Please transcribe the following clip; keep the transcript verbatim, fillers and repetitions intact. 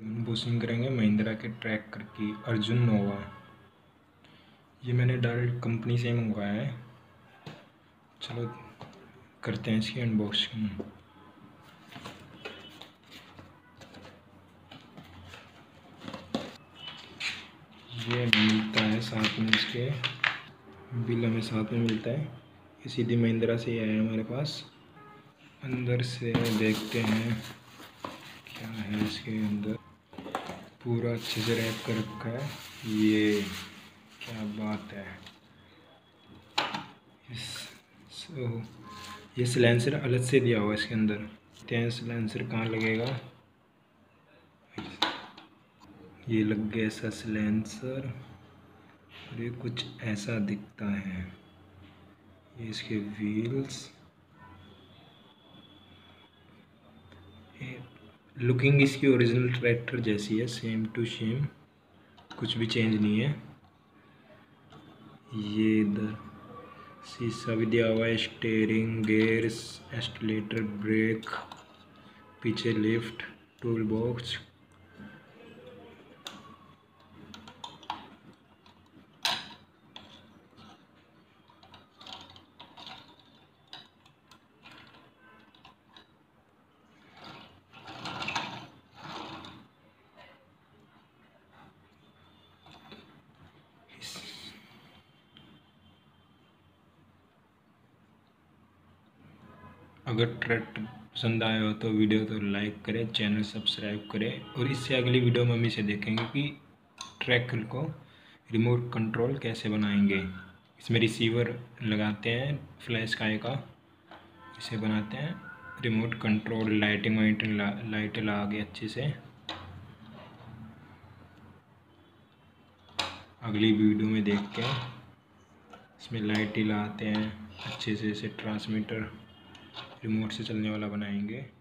Unboxing करेंगे महिंद्रा के tractor की अर्जुन नोवा। ये मैंने डायरेक्ट कंपनी से मंगवाया है। चलो करते हैं इसकी अनबॉक्सिंग। ये मिलता है साथ में, इसके बिल हमें साथ में मिलता है। ये सीधी महिंद्रा से ही आया है हमारे पास। अंदर से देखते हैं क्या है इसके अंदर। पूरा अच्छे से रैप कर रखा है। ये क्या बात है। इस सो ये सिलेंसर अलग से दिया हुआ है इसके अंदर। क्या सिलेंसर कहाँ लगेगा। ये लग गया ऐसा सिलेंसर और ये कुछ ऐसा दिखता है। ये इसके व्हील्स, लुकिंग इसकी ओरिजिनल ट्रैक्टर जैसी है, सेम टू सेम, कुछ भी चेंज नहीं है। ये इधर शीशा भी दिया हुआ है। स्टीयरिंग, गेयर्स, एक्सीलरेटर, ब्रेक, पीछे लिफ्ट, टूल बॉक्स। अगर ट्रैक्टर पसंद आया हो तो वीडियो तो लाइक करें, चैनल सब्सक्राइब करें और इससे अगली वीडियो मम्मी से देखेंगे कि ट्रैक्टर को रिमोट कंट्रोल कैसे बनाएंगे। इसमें रिसीवर लगाते हैं फ्लैश काय का, इसे बनाते हैं रिमोट कंट्रोल। लाइटिंग वाइटिंग ला, लाइटें लगा के अच्छे से अगली वीडियो में देख के इसमें लाइट ही लगाते हैं अच्छे से। इसे ट्रांसमीटर रिमोट से चलने वाला बनाएंगे।